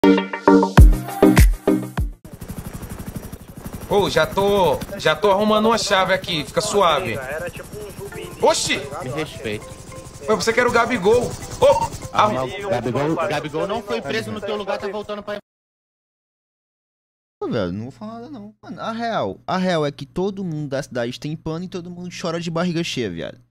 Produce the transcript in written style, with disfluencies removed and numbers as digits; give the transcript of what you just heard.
Ô, já tô arrumando uma chave aqui, fica suave. Oxi! Me respeita. Mas você quer o Gabigol. Gabigol não foi preso no teu lugar, tá voltando pra... Pô, velho, não vou falar nada não. Mano, a real é que todo mundo da cidade tem pano e todo mundo chora de barriga cheia, viado.